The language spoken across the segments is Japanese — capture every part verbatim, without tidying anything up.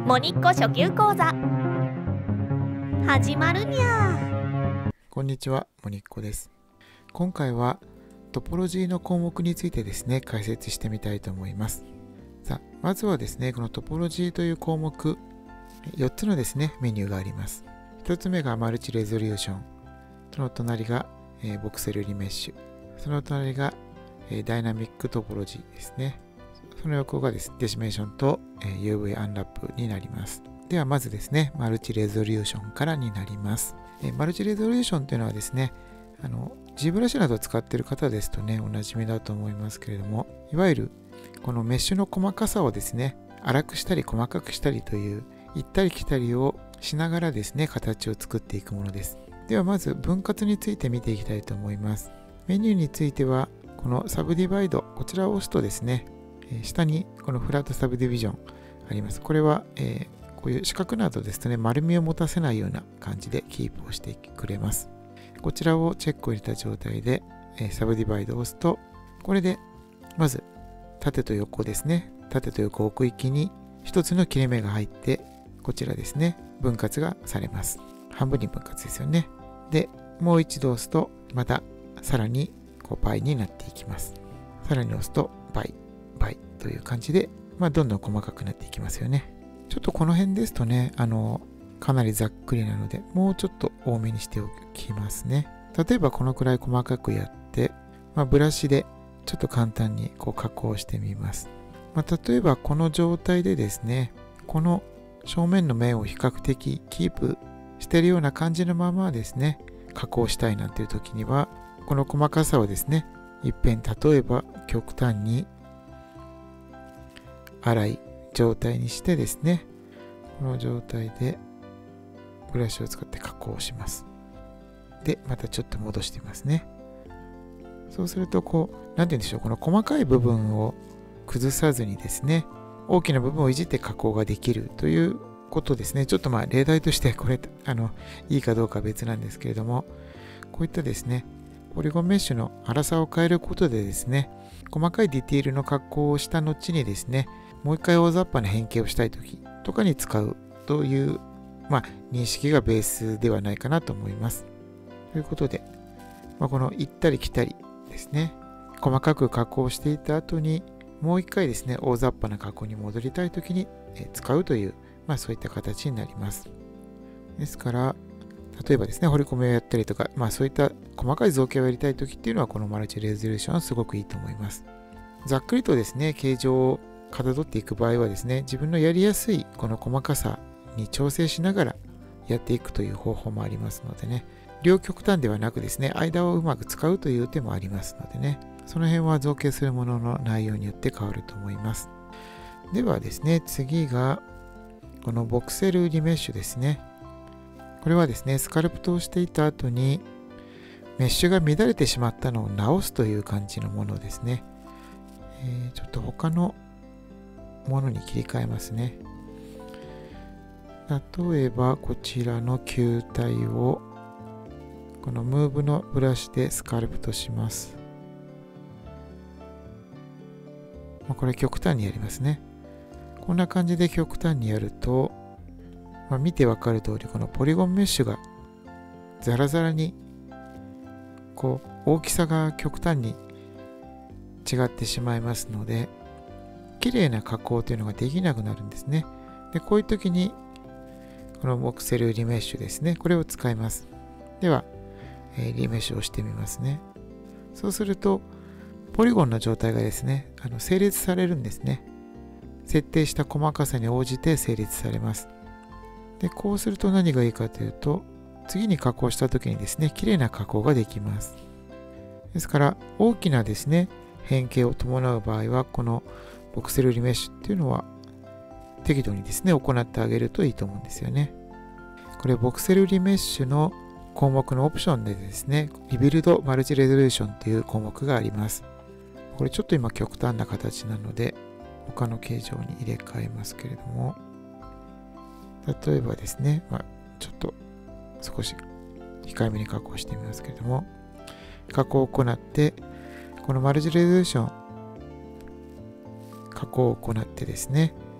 モニッコ初級講座始まるにゃ。 こんにちは、モニッコです。今回はトポロジーの項目についてですね、解説してみたいと思います。さあ、まずはですね、このトポロジーという項目、よっつのですね、メニューがあります。ひとつめがマルチレゾリューション、その隣が、えー、ボクセルリメッシュ、その隣が、えー、ダイナミックトポロジーですね。その横がですね、デシメーションと、えー、ユーブイ アンラップになります。ではまずですね、マルチレゾリューションからになります。えー、マルチレゾリューションというのはですね、あの G ブラシなどを使っている方ですとね、おなじみだと思いますけれども、いわゆるこのメッシュの細かさをですね、粗くしたり細かくしたりという行ったり来たりをしながらですね、形を作っていくものです。ではまず分割について見ていきたいと思います。メニューについては、このサブディバイド、こちらを押すとですね、下にこのフラットサブディビジョンあります。これは、えー、こういう四角などですとね、丸みを持たせないような感じでキープをしてくれます。こちらをチェックを入れた状態で、えー、サブディバイドを押すと、これでまず縦と横ですね、縦と横奥行きに一つの切れ目が入って、こちらですね、分割がされます。半分に分割ですよね。で、もう一度押すと、またさらにこう倍になっていきます。さらに押すと倍。倍という感じで、まあ、どんどん細かくなっていきますよね。ちょっとこの辺ですとね、あのかなりざっくりなので、もうちょっと多めにしておきますね。例えばこのくらい細かくやって、まあ、ブラシでちょっと簡単にこう加工してみます。まあ、例えばこの状態でですね、この正面の面を比較的キープしているような感じのままですね、加工したいなんていう時には、この細かさをですね、一遍例えば極端に粗い状態にしてですね、この状態でブラシを使って加工します。で、またちょっと戻してみますね。そうするとこう、なんて言うんでしょう、この細かい部分を崩さずにですね、大きな部分をいじって加工ができるということですね。ちょっとまあ例題としてこれ、あの、いいかどうかは別なんですけれども、こういったですね、ポリゴンメッシュの粗さを変えることでですね、細かいディティールの加工をした後にですね、もう一回大雑把な変形をしたいときとかに使うという、まあ、認識がベースではないかなと思います。ということで、まあ、この行ったり来たりですね、細かく加工していた後に、もう一回ですね、大雑把な加工に戻りたいときに使うという、まあ、そういった形になります。ですから、例えばですね、彫り込みをやったりとか、まあ、そういった細かい造形をやりたいときっていうのは、このマルチレゾリューションはすごくいいと思います。ざっくりとですね、形状をかたどっていく場合はですね、自分のやりやすいこの細かさに調整しながらやっていくという方法もありますのでね、両極端ではなくですね、間をうまく使うという手もありますのでね、その辺は造形するものの内容によって変わると思います。ではですね、次がこのボクセルリメッシュですね。これはですね、スカルプトをしていた後にメッシュが乱れてしまったのを直すという感じのものですね。えー、ちょっと他のものに切り替えますね。例えばこちらの球体をこのムーブのブラシでスカルプトします。これ極端にやりますね。こんな感じで極端にやると、まあ、見てわかる通りこのポリゴンメッシュがザラザラにこう大きさが極端に違ってしまいますので、綺麗な加工というのができなくなるんですね。で、こういう時にこのボクセルリメッシュですね、これを使います。では、えー、リメッシュをしてみますね。そうするとポリゴンの状態がですね、あの整列されるんですね。設定した細かさに応じて整列されます。で、こうすると何がいいかというと、次に加工した時にですね、綺麗な加工ができます。ですから大きなですね、変形を伴う場合はこのボクセルリメッシュっていうのは適度にですね、行ってあげるといいと思うんですよね。これボクセルリメッシュの項目のオプションでですね、リビルドマルチレゾリューションという項目があります。これちょっと今極端な形なので他の形状に入れ替えますけれども、例えばですね、まあ、ちょっと少し控えめに加工してみますけれども、加工を行ってこのマルチレゾリューション加工を行ってですね、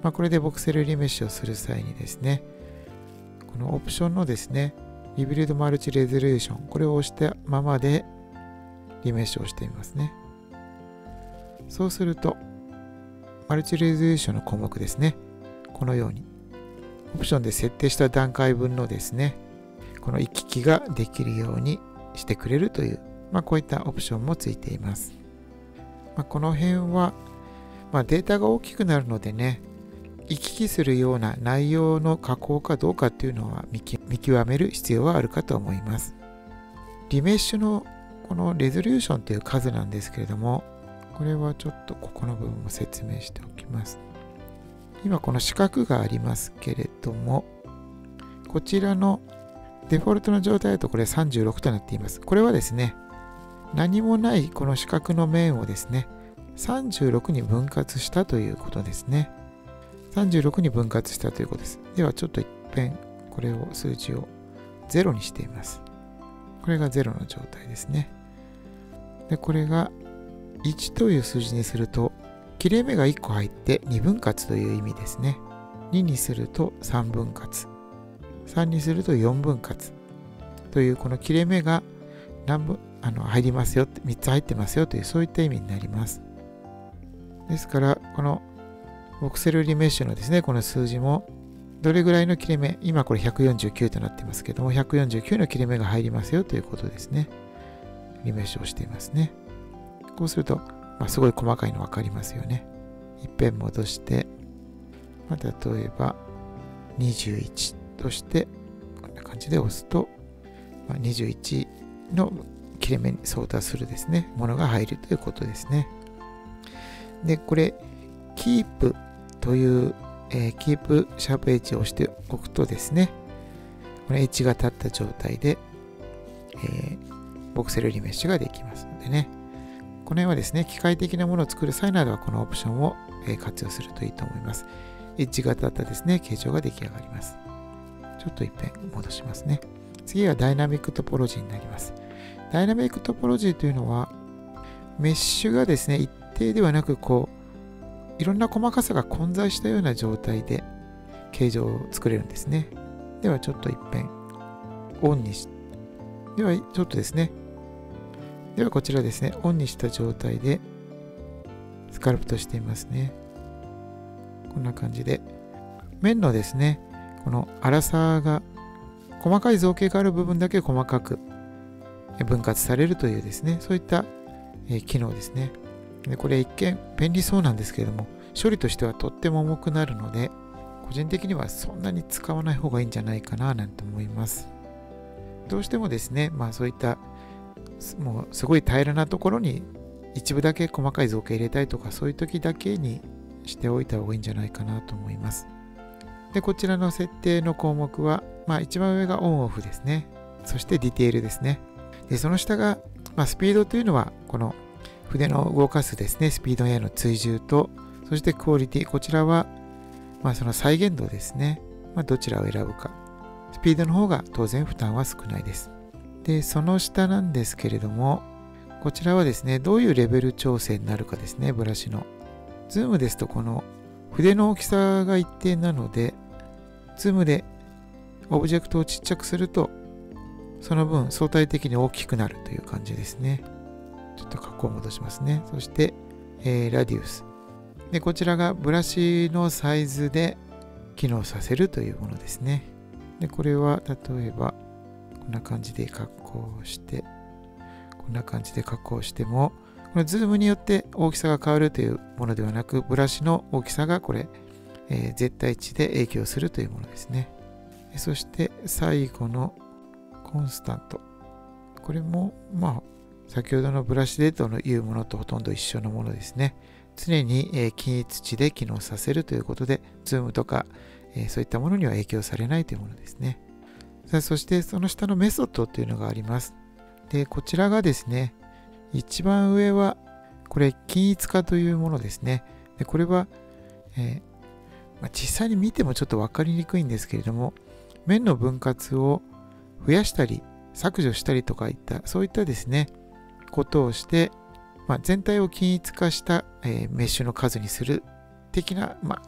まあ、これでボクセルリメッシュをする際にですね、このオプションのですね、リビルドマルチレゾリューション、これを押したままでリメッシュをしてみますね。そうすると、マルチレゾリューションの項目ですね、このように、オプションで設定した段階分のですね、この行き来ができるようにしてくれるという、まあ、こういったオプションもついています。まあ、この辺は、まあ、データが大きくなるのでね、行き来するような内容の加工かどうかっていうのは見極める必要はあるかと思います。リメッシュのこのレゾリューションという数なんですけれども、これはちょっとここの部分を説明しておきます。今この四角がありますけれども、こちらのデフォルトの状態だとこれさんじゅうろくとなっています。これはですね、何もないこの四角の面をですね、さんじゅうろくに分割したということですね。さんじゅうろくに分割したということです。ではちょっと一遍これを数字をゼロにしています。これがゼロの状態ですね。で、これがいちという数字にすると、切れ目がいっこ入ってに分割という意味ですね。ににするとさん分割。さんにするとよん分割。というこの切れ目が何分あの入りますよ、みっつ入ってますよというそういった意味になります。ですから、このボクセルリメッシュのですね、この数字もどれぐらいの切れ目、今これひゃくよんじゅうきゅうとなってますけども、ひゃくよんじゅうきゅうの切れ目が入りますよということですね。リメッシュをしていますね。こうすると、まあ、すごい細かいの分かりますよね。一遍戻して、まあ、例えばにじゅういちとして、こんな感じで押すと、まあ、にじゅういちの切れ目に相当するですね、ものが入るということですね。で、これ、Keep という、えー、Keep シャープ H を押しておくとですね、これ H が立った状態で、えー、ボクセルリメッシュができますのでね、この辺はですね、機械的なものを作る際などはこのオプションを、えー、活用するといいと思います。H が立ったですね、形状が出来上がります。ちょっと一遍戻しますね。次はダイナミックトポロジーになります。ダイナミックトポロジーというのは、メッシュがですね、一定ではなく、こう、いろんな細かさが混在したような状態で形状を作れるんですね。ではちょっと一遍オンにし、ではちょっとですね、ではこちらですね、オンにした状態でスカルプトしていますね。こんな感じで、面のですね、この粗さが、細かい造形がある部分だけ細かく分割されるというですね、そういった機能ですね。でこれ一見便利そうなんですけれども、処理としてはとっても重くなるので、個人的にはそんなに使わない方がいいんじゃないかななんて思います。どうしてもですね、まあそういったもうすごい平らなところに一部だけ細かい造形入れたいとか、そういう時だけにしておいた方がいいんじゃないかなと思います。で、こちらの設定の項目は、まあ一番上がオンオフですね。そしてディテールですね。で、その下が、まあ、スピードというのは、この筆の動かすですね、スピードへの追従と、そしてクオリティ、こちらは、まあその再現度ですね。まあどちらを選ぶか。スピードの方が当然負担は少ないです。で、その下なんですけれども、こちらはですね、どういうレベル調整になるかですね、ブラシの。ズームですと、この筆の大きさが一定なので、ズームでオブジェクトをちっちゃくすると、その分相対的に大きくなるという感じですね。ちょっと格好を戻しますね。そして、えー、ラディウス。で、こちらがブラシのサイズで機能させるというものですね。で、これは例えば、こんな感じで格好して、こんな感じで格好しても、このズームによって大きさが変わるというものではなく、ブラシの大きさがこれ、えー、絶対値で影響するというものですね。そして最後のコンスタント。これも、まあ、先ほどのブラシデートのいうものとほとんど一緒のものですね。常に、えー、均一値で機能させるということで、ズームとか、えー、そういったものには影響されないというものですね。さあ、そしてその下のメソッドというのがあります。で、こちらがですね、一番上は、これ、均一化というものですね。で、これは、えーまあ、実際に見てもちょっと分かりにくいんですけれども、面の分割を増やしたり、削除したりとかいった、そういったですね、ことをして、まあ、全体を均一化した、えー、メッシュの数にする的な、まあ、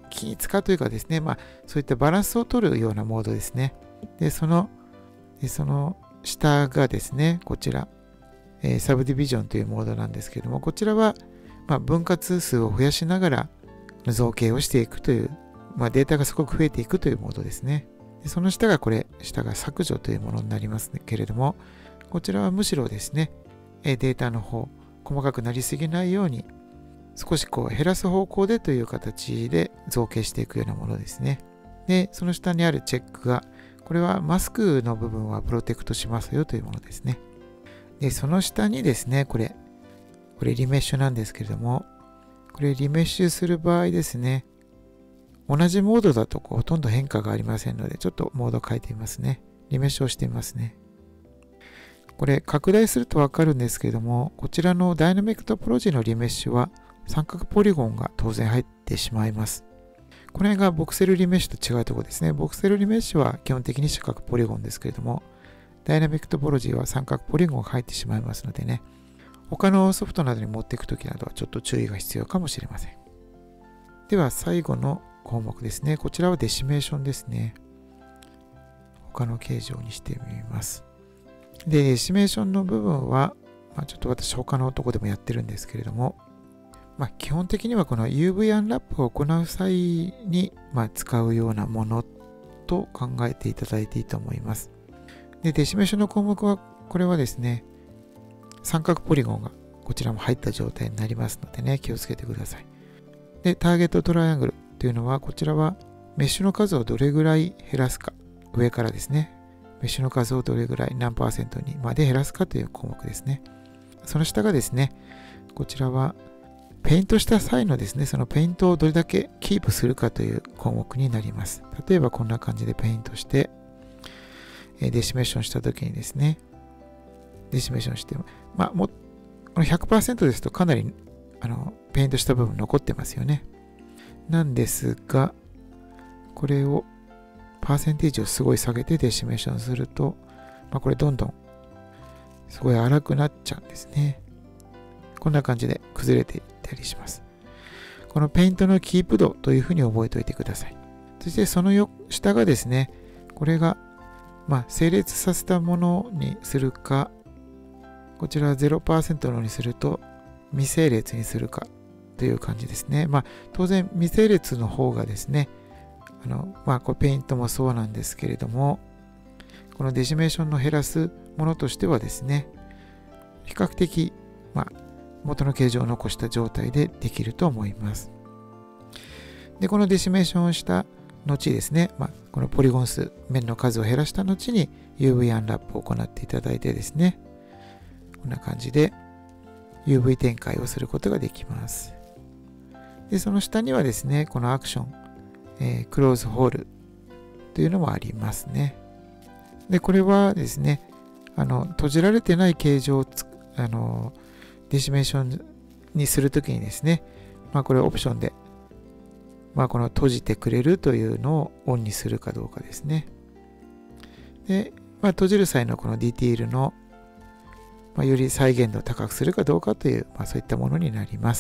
均一化というかですね、まあ、そういったバランスを取るようなモードですね。で、その、でその下がですね、こちら、えー、サブディビジョンというモードなんですけれども、こちらは、まあ、分割数を増やしながら造形をしていくという、まあ、データがすごく増えていくというモードですね。でその下がこれ、下が削除というものになりますけれども、こちらはむしろですね、データの方、細かくなりすぎないように、少しこう減らす方向でという形で造形していくようなものですね。で、その下にあるチェックが、これはマスクの部分はプロテクトしますよというものですね。で、その下にですね、これ、これリメッシュなんですけれども、これリメッシュする場合ですね、同じモードだとこうほとんど変化がありませんので、ちょっとモード変えてみますね。リメッシュをしてみますね。これ拡大するとわかるんですけれども、こちらのダイナミックトポロジーのリメッシュは三角ポリゴンが当然入ってしまいます。これがボクセルリメッシュと違うところですね。ボクセルリメッシュは基本的に四角ポリゴンですけれども、ダイナミックトポロジーは三角ポリゴンが入ってしまいますのでね、他のソフトなどに持っていくときなどはちょっと注意が必要かもしれません。では最後の項目ですね。こちらはデシメーションですね。他の形状にしてみます。で、デシメーションの部分は、まあ、ちょっと私他のとこでもやってるんですけれども、まあ、基本的にはこの ユーブイ アンラップを行う際に、まあ、使うようなものと考えていただいていいと思います。で、デシメーションの項目は、これはですね、三角ポリゴンがこちらも入った状態になりますのでね、気をつけてください。で、ターゲットトライアングルというのは、こちらはメッシュの数をどれぐらい減らすか、上からですね、メッシュの数をどれぐらい何パーセントにまで減らすかという項目ですね。その下がですね、こちらはペイントした際のですね、そのペイントをどれだけキープするかという項目になります。例えばこんな感じでペイントして、デシメーションしたときにですね、デシメーションして、まあ、もこの ひゃくパーセント ですとかなりあのペイントした部分残ってますよね。なんですが、これをパーセンテージをすごい下げてデシメーションすると、まあ、これどんどんすごい荒くなっちゃうんですね。こんな感じで崩れていったりします。このペイントのキープ度というふうに覚えておいてください。そしてその下がですね、これがまあ整列させたものにするか、こちら ゼロパーセント のにすると未整列にするかという感じですね。まあ当然未整列の方がですね、あのまあこれペイントもそうなんですけれども、このデシメーションの減らすものとしてはですね、比較的、まあ、元の形状を残した状態でできると思います。で、このデシメーションをした後ですね、まあ、このポリゴン数、面の数を減らした後に ユーブイ アンラップを行っていただいてですね、こんな感じで ユーブイ 展開をすることができます。で、その下にはですね、このアクション、えー、クローズホールというのもありますね。で、これはですね、あの閉じられてない形状をつあのデシメーションにするときにですね、まあ、これオプションで、まあ、この閉じてくれるというのをオンにするかどうかですね。で、まあ、閉じる際のこのディティールの、まあ、より再現度を高くするかどうかという、まあ、そういったものになります。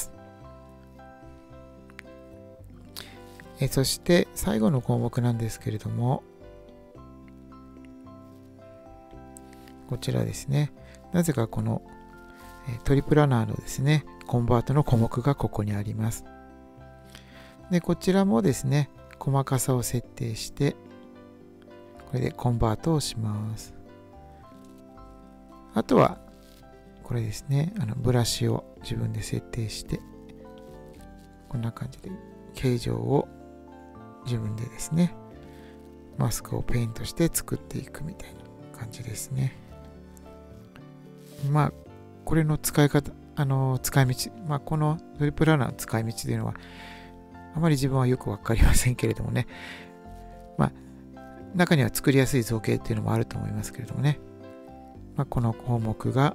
えそして最後の項目なんですけれども、こちらですね。なぜかこのトリプラナーのですね、コンバートの項目がここにあります。で、こちらもですね、細かさを設定して、これでコンバートをします。あとは、これですね、あのブラシを自分で設定して、こんな感じで形状を自分でですね、マスクをペイントして作っていくみたいな感じですね。まあ、これの使い方、あの、使い道、まあ、このトリプランナーの使い道というのは、あまり自分はよくわかりませんけれどもね、まあ、中には作りやすい造形っていうのもあると思いますけれどもね、まあ、この項目が、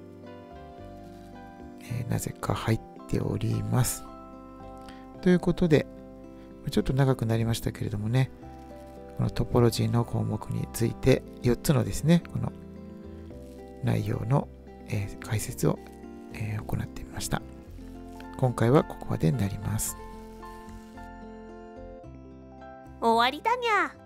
えー、なぜか入っております。ということで、ちょっと長くなりましたけれどもね、このトポロジーの項目についてよっつのですね、この内容のえー、解説を、えー、行ってみました。今回はここまでになります。 終わりだにゃ。